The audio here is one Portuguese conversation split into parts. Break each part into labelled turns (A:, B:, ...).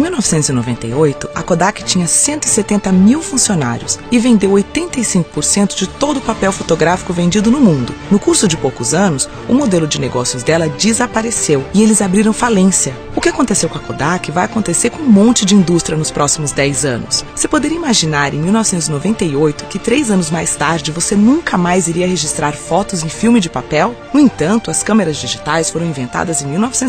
A: 1998, a Kodak tinha 170 mil funcionários e vendeu 85% de todo o papel fotográfico vendido no mundo. No curso de poucos anos, o modelo de negócios dela desapareceu e eles abriram falência. O que aconteceu com a Kodak vai acontecer com um monte de indústria nos próximos 10 anos. Você poderia imaginar em 1998 que 3 anos mais tarde você nunca mais iria registrar fotos em filme de papel? No entanto, as câmeras digitais foram inventadas em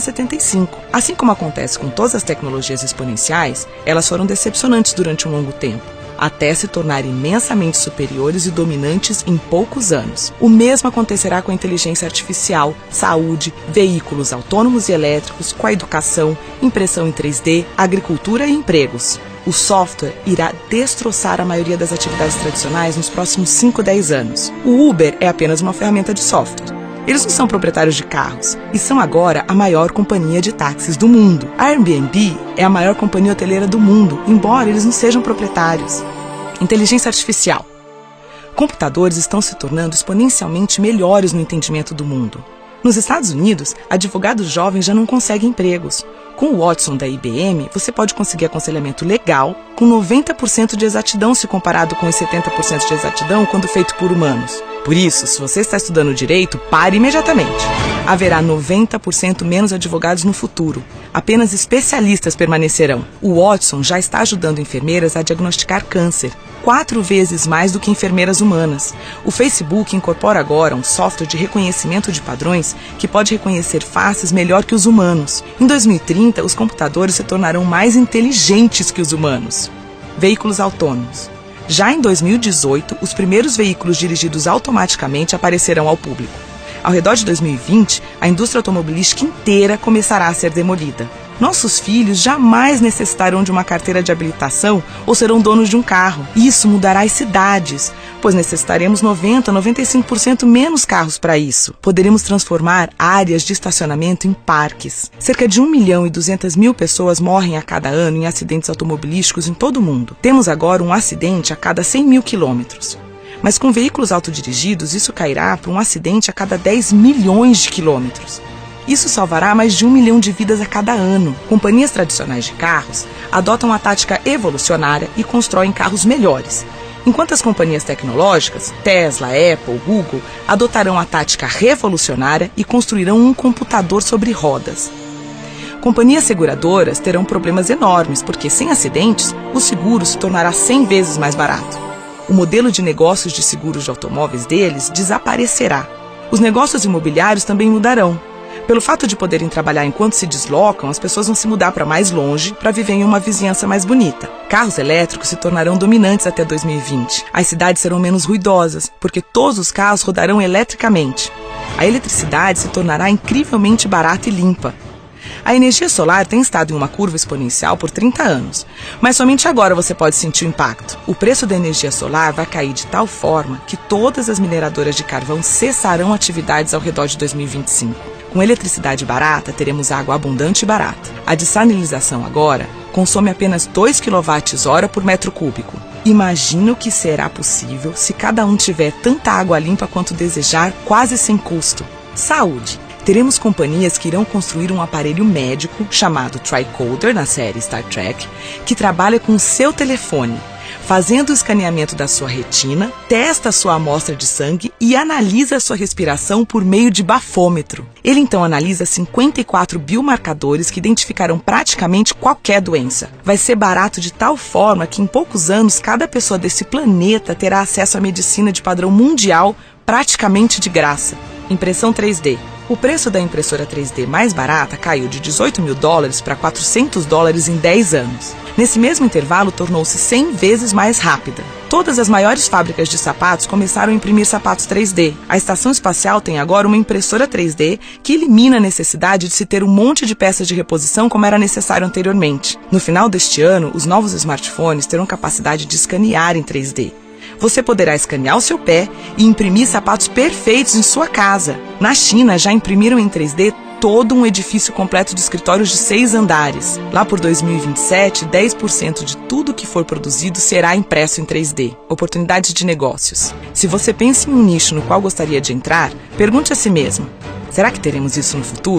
A: 1975. Assim como acontece com todas as tecnologias exponenciais, elas foram decepcionantes durante um longo tempo, até se tornarem imensamente superiores e dominantes em poucos anos. O mesmo acontecerá com a inteligência artificial, saúde, veículos autônomos e elétricos, com a educação, impressão em 3D, agricultura e empregos. O software irá destroçar a maioria das atividades tradicionais nos próximos 5 a 10 anos. O Uber é apenas uma ferramenta de software. Eles não são proprietários de carros e são agora a maior companhia de táxis do mundo. A Airbnb é a maior companhia hoteleira do mundo, embora eles não sejam proprietários. Inteligência artificial. Computadores estão se tornando exponencialmente melhores no entendimento do mundo. Nos Estados Unidos, advogados jovens já não conseguem empregos. Com o Watson da IBM, você pode conseguir aconselhamento legal com 90% de exatidão se comparado com os 70% de exatidão quando feito por humanos. Por isso, se você está estudando direito, pare imediatamente. Haverá 90% menos advogados no futuro. Apenas especialistas permanecerão. O Watson já está ajudando enfermeiras a diagnosticar câncer, 4 vezes mais do que enfermeiras humanas. O Facebook incorpora agora um software de reconhecimento de padrões que pode reconhecer faces melhor que os humanos. Em 2030, os computadores se tornarão mais inteligentes que os humanos. Veículos autônomos. Já em 2018, os primeiros veículos dirigidos automaticamente aparecerão ao público. Ao redor de 2020, a indústria automobilística inteira começará a ser demolida. Nossos filhos jamais necessitarão de uma carteira de habilitação ou serão donos de um carro. Isso mudará as cidades, pois necessitaremos 90% a 95% menos carros para isso. Poderemos transformar áreas de estacionamento em parques. Cerca de 1.200.000 pessoas morrem a cada ano em acidentes automobilísticos em todo o mundo. Temos agora um acidente a cada 100 mil quilômetros. Mas com veículos autodirigidos, isso cairá para um acidente a cada 10 milhões de quilômetros. Isso salvará mais de 1 milhão de vidas a cada ano. Companhias tradicionais de carros adotam a tática evolucionária e constroem carros melhores, enquanto as companhias tecnológicas, Tesla, Apple, Google, adotarão a tática revolucionária e construirão um computador sobre rodas. Companhias seguradoras terão problemas enormes, porque sem acidentes, o seguro se tornará 100 vezes mais barato. O modelo de negócios de seguros de automóveis deles desaparecerá. Os negócios imobiliários também mudarão. Pelo fato de poderem trabalhar enquanto se deslocam, as pessoas vão se mudar para mais longe para viver em uma vizinhança mais bonita. Carros elétricos se tornarão dominantes até 2020. As cidades serão menos ruidosas, porque todos os carros rodarão eletricamente. A eletricidade se tornará incrivelmente barata e limpa. A energia solar tem estado em uma curva exponencial por 30 anos, mas somente agora você pode sentir o impacto. O preço da energia solar vai cair de tal forma que todas as mineradoras de carvão cessarão atividades ao redor de 2025. Com eletricidade barata, teremos água abundante e barata. A dessalinização agora consome apenas 2 kWh por metro cúbico. Imagina o que será possível se cada um tiver tanta água limpa quanto desejar, quase sem custo. Saúde. Teremos companhias que irão construir um aparelho médico chamado Tricorder, na série Star Trek, que trabalha com o seu telefone, fazendo o escaneamento da sua retina, testa a sua amostra de sangue e analisa a sua respiração por meio de bafômetro. Ele então analisa 54 biomarcadores que identificarão praticamente qualquer doença. Vai ser barato de tal forma que em poucos anos cada pessoa desse planeta terá acesso à medicina de padrão mundial praticamente de graça. Impressão 3D. O preço da impressora 3D mais barata caiu de $18 mil para $400 em 10 anos. Nesse mesmo intervalo, tornou-se 100 vezes mais rápida. Todas as maiores fábricas de sapatos começaram a imprimir sapatos 3D. A estação espacial tem agora uma impressora 3D que elimina a necessidade de se ter um monte de peças de reposição como era necessário anteriormente. No final deste ano, os novos smartphones terão capacidade de escanear em 3D. Você poderá escanear o seu pé e imprimir sapatos perfeitos em sua casa. Na China, já imprimiram em 3D todo um edifício completo de escritórios de 6 andares. Lá por 2027, 10% de tudo que for produzido será impresso em 3D. Oportunidades de negócios. Se você pensa em um nicho no qual gostaria de entrar, pergunte a si mesmo: será que teremos isso no futuro?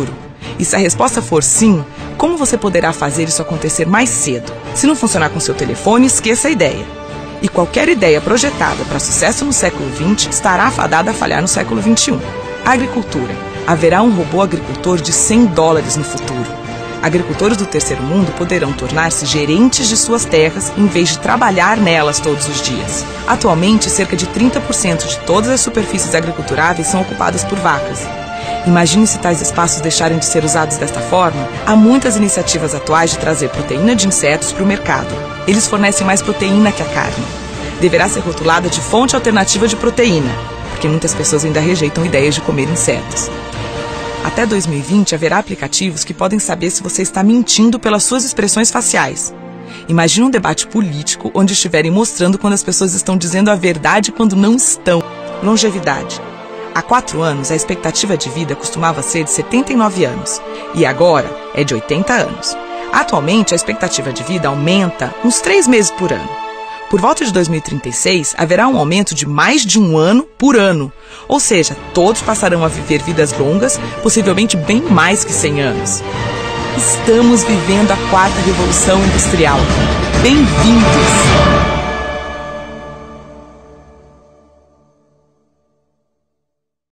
A: E se a resposta for sim, como você poderá fazer isso acontecer mais cedo? Se não funcionar com seu telefone, esqueça a ideia. E qualquer ideia projetada para sucesso no século XX estará afadada a falhar no século XXI. Agricultura. Haverá um robô agricultor de $100 no futuro. Agricultores do terceiro mundo poderão tornar-se gerentes de suas terras em vez de trabalhar nelas todos os dias. Atualmente, cerca de 30% de todas as superfícies agriculturáveis são ocupadas por vacas. Imagine se tais espaços deixarem de ser usados desta forma. Há muitas iniciativas atuais de trazer proteína de insetos para o mercado. Eles fornecem mais proteína que a carne. Deverá ser rotulada de fonte alternativa de proteína, porque muitas pessoas ainda rejeitam ideias de comer insetos. Até 2020, haverá aplicativos que podem saber se você está mentindo pelas suas expressões faciais. Imagine um debate político onde estiverem mostrando quando as pessoas estão dizendo a verdade e quando não estão. Longevidade. Há 4 anos, a expectativa de vida costumava ser de 79 anos, e agora é de 80 anos. Atualmente, a expectativa de vida aumenta uns 3 meses por ano. Por volta de 2036, haverá um aumento de mais de 1 ano por ano. Ou seja, todos passarão a viver vidas longas, possivelmente bem mais que 100 anos. Estamos vivendo a 4ª Revolução Industrial. Bem-vindos!